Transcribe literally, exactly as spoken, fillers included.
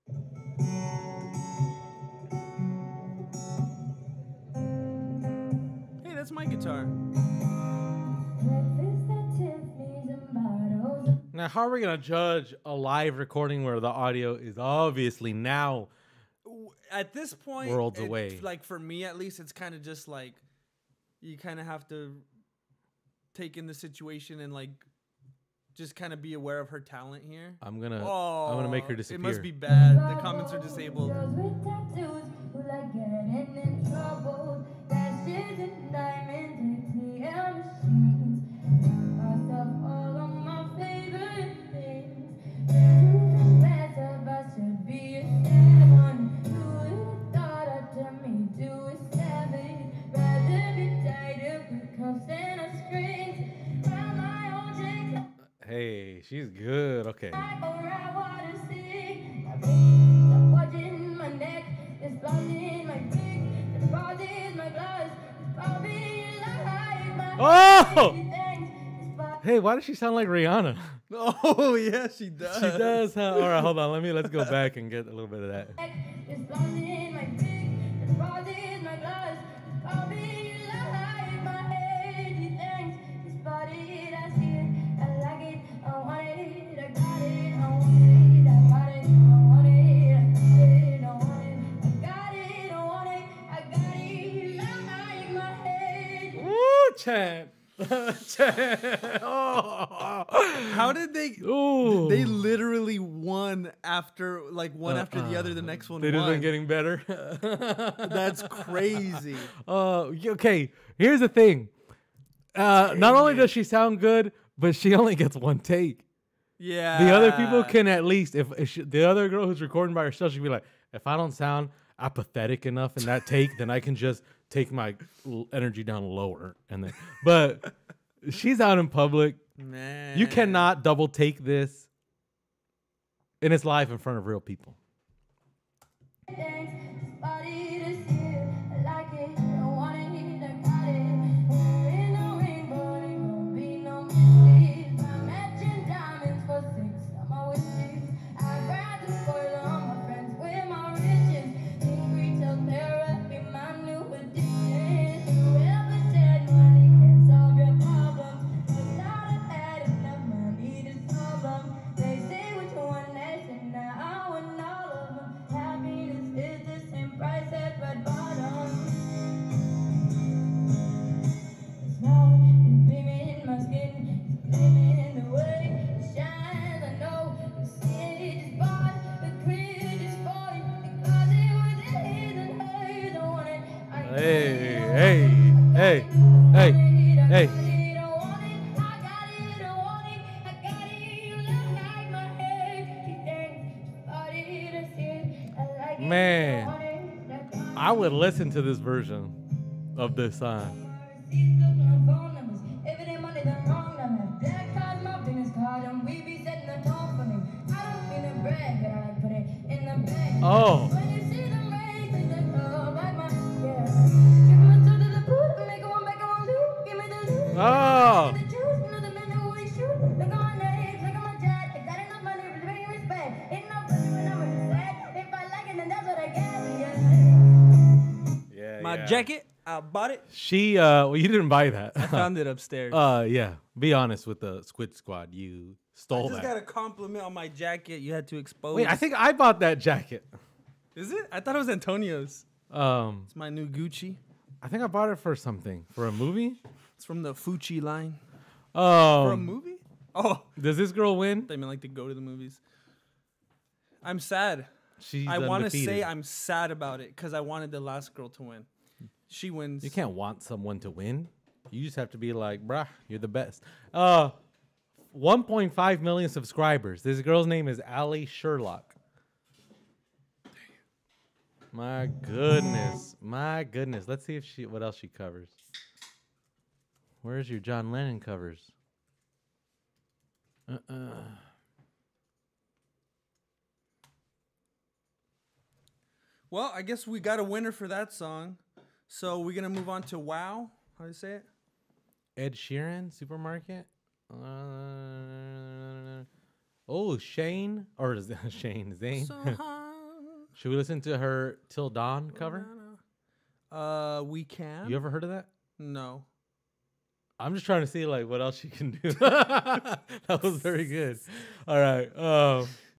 Hey, that's my guitar. Now, how are we gonna judge a live recording where the audio is obviously now At this point, worlds it, away? like for me at least, it's kind of just like you kind of have to take in the situation and like just kind of be aware of her talent here. I'm gonna, Oh, I'm gonna make her disappear. It must be bad. The comments are disabled. Hey, she's good. Okay. Oh! Hey, why does she sound like Rihanna? Oh yeah, she does. She does. Huh? All right, hold on. Let me let's go back and get a little bit of that. Woo, Chan. Oh. How did they? Ooh. They literally won after like one uh, after uh, the other. The next one. They just won. been getting better. That's crazy. Uh, okay. Here's the thing. Uh, not only does she sound good, but she only gets one take. Yeah. The other people can at least, if, if she, the other girl who's recording by herself, she'd be like, if I don't sound apathetic enough in that take, then I can just take my energy down lower. And then, but she's out in public. Man. You cannot double take this. And it's live in front of real people. Hey, hey, hey, hey, hey. Man, I would listen to this version of this song. Oh. Oh. Yeah, My yeah. jacket, I bought it. She, uh, well, you didn't buy that. I found it upstairs. Uh, yeah. Be honest with the Squid Squad. You stole that. I just that. got a compliment on my jacket. You had to expose. Wait, I think I bought that jacket. Is it? I thought it was Antonio's. Um, it's my new Gucci. I think I bought it for something. For a movie? It's from the Fucci line. Oh. For a movie? Oh. Does this girl win? They mean like to go to the movies. I'm sad. She's I want to say I'm sad about it because I wanted the last girl to win. She wins. You can't want someone to win. You just have to be like, bruh, you're the best. Uh, one point five million subscribers. This girl's name is Allie Sherlock. My goodness. My goodness. Let's see if she what else she covers. Where's your John Lennon covers? Uh-uh. Well, I guess we got a winner for that song. So we're going to move on to WoW. How do you say it? Ed Sheeran, Supermarket. Uh, oh, Shane. Or Shane, Zane. So high Should we listen to her Till Dawn cover? Uh, we can. You ever heard of that? No. I'm just trying to see like what else she can do. That was very good. All right. Um,